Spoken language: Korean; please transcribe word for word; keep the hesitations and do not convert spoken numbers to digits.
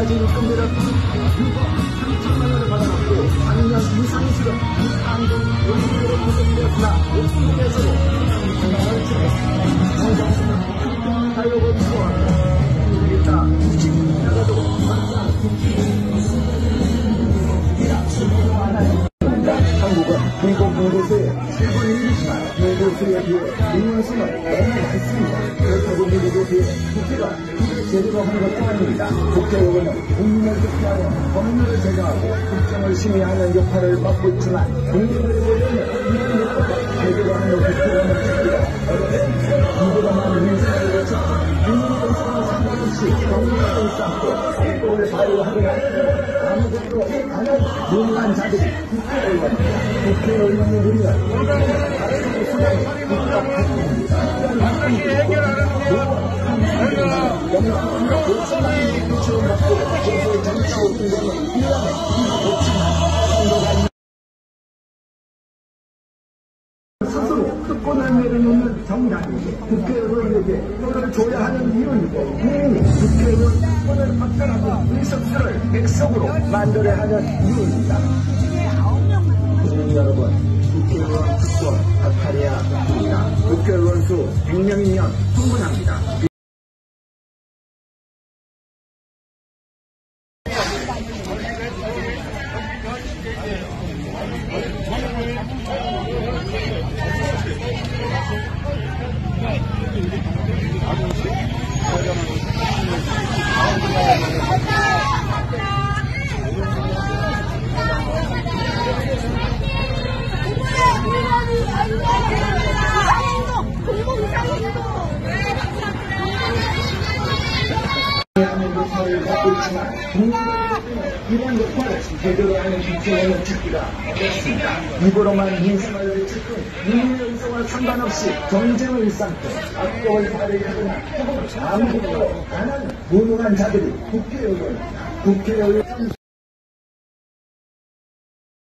가진 금리를 삼천만 원을 받아놓고 사 년 이상이 지금 한국 연구로 구성되었으나 옥수수에서도 정당을 치고 정정수는 가려고 추구하고 일단 나가도 한국은 미국 인구수의 칠분의 일이지만 인구수에 비해 인구수는 너무 많습니다. 그렇다고 미국에 비해 국회가 제대로 하는 것도 아닙니다. 국회의원은 국민을 대표하여 법률을 제정하고 국정을 심의하는 역할을 맡고 있지만 국민을 보려면 이런 역할을 제대로 하는 국회의원을 찾기가 어렵습니다. 이보다만 민생을 찾고 국민의 상황 상관없이 경제를 쌓고 국법을 발휘하거나 아무것도 안 하는 무능한 자들이 국회의원입니다. 국회의원이 우리는 국회의 수단이 반드시 해결하는 게 스스로 특권을 내려놓는 정당이 국회의원에게 표를 줘야 하는 이유이고 국민이 국회의원 특권을 박탈하고 의석수를 백석으로 만들어야 하는 이유입니다. 국민 여러분, 국회의원 특권 박탈해야 합니다. 국회의원 수 백 명이면 충분합니다. 역할을 갖고 있지만 이런 역할을 제대로 하는 국회의원을 찾기가 어렵습니다. 입으로만 민생을 외치고 국민의 의사와 상관없이 경쟁을 쌓고 악법을 발휘하거나 혹은 아무것도 안 하는 무능한 자들이 국회의원입니다. 국회의원